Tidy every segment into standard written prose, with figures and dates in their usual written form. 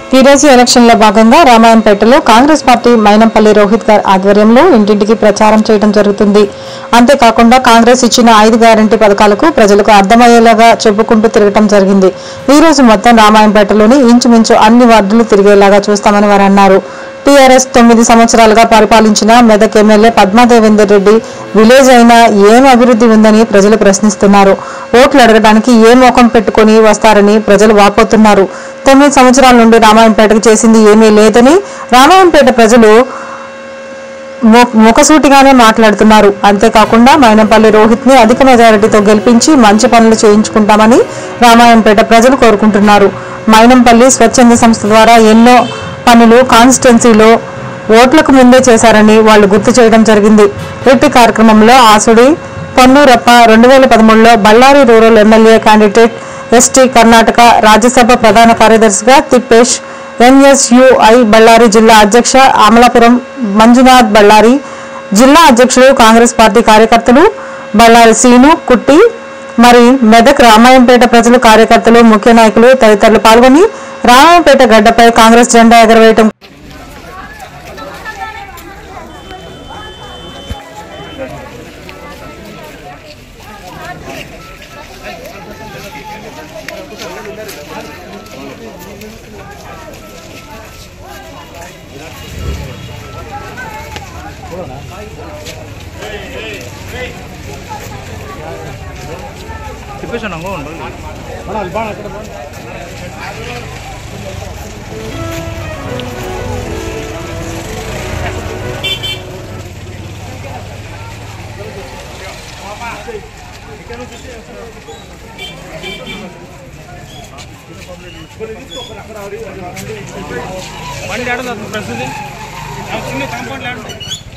ఈ రోజు ఎలక్షన్ లో భాగంగా రామాయంపేటలో కాంగ్రెస్ పార్టీ మైనంపల్లి రోహిత్ గారి ఆధ్వర్యంలో ఇంటింటికి ప్రచారం చేయడం జరుగుతుంది. అంతేకాకుండా కాంగ్రెస్ ఇచ్చిన 5 గ్యారంటీ పథకాలకు ప్రజలకు అర్థమయ్యేలాగా చెప్పుకుంటూ తిరగడం జరిగింది. ఈ రోజు మొత్తం రామాయంపేటలోని ఇంచుమించు అన్ని వార్డులు తిరిగేలాగా చూస్తామని వారు అన్నారు. టీఆర్ఎస్ 9 సంవత్సరాలుగా పరిపాలించిన మెదక్ ఎమ్మెల్యే పద్మాదేవేందర్ రెడ్డి విలేజ్ అయినా ఏం అభివృద్ధి ఉందని ప్రజలు ప్రశ్నిస్తున్నారు. ఓట్లు అడగడానికి ఏ మోకం పెట్టుకుని వస్తారని ప్రజలు వాపోతున్నారు. 9 సంవత్సరాల నుండి రామాయంపేటకు చేసింది ఏమీ లేదని రామాయంపేట ప్రజలు ముఖసూటిగానే మాట్లాడుతున్నారు. అంతేకాకుండా మైనంపల్లి రోహిత్ ని అధిక మెజారిటీతో గెలిపించి మంచి పనులు చేయించుకుంటామని రామాయంపేట ప్రజలు కోరుకుంటున్నారు. మైనంపల్లి స్వచ్ఛంద సంస్థ ద్వారా ఎన్నో పనులు కాన్స్టిట్యున్సీలో ఓట్లకు ముందే చేశారని వాళ్ళు గుర్తు చేయడం జరిగింది. ఇట్టి కార్యక్రమంలో ఆసుడి పొన్నూరప్ప 2013లో Ballari rural MLA candidate ST Karnataka Rajya Sabha ప్రధాన కార్యదర్శిగా తిప్పేష్, ఎన్ఎస్యుఐ బళ్ళారి జిల్లా అధ్యక్ష అమలాపురం మంజునాథ్ బళ్ళారి, జిల్లా అధ్యక్షుడు కాంగ్రెస్ పార్టీ కార్యకర్తలు బళ్ళారి సీను కుట్టి, మరి మెదక్ రామాయంపేట ప్రజలు కార్యకర్తలు ముఖ్య నాయకులు తదితరులు పాల్గొని రామాయంపేట గడ్డపై కాంగ్రెస్ జెండా ఎగరవేయటం తిప్పేసాను బండి ఆడదు ప్రస్తుతం చిన్న కాంపౌండ్ ఆడు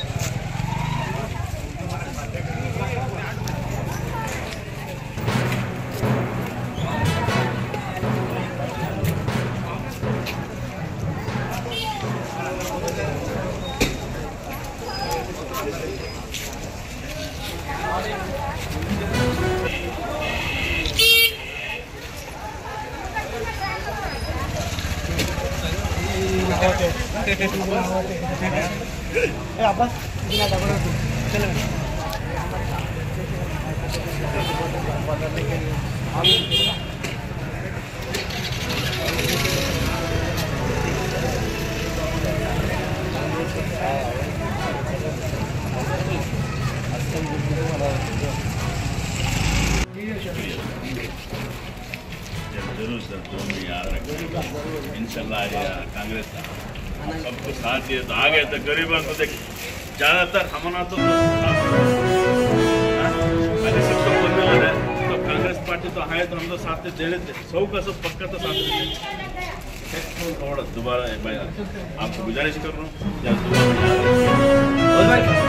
అబ్బాస్ जरूर सर जो भी याद रखें इंशाल्लाह कांग्रेस सबको साथ दिए तो आगे तो गरीबों को देख ज़्यादातर हमारा तो पहले सबको बोलने वाला है तो कांग्रेस पार्टी तो है तो हम तो साथ दे रहे थे 100 का सब पक्का तो साथ देते थोड़ा दोबारा आपको गुजारिश कर रहा हूँ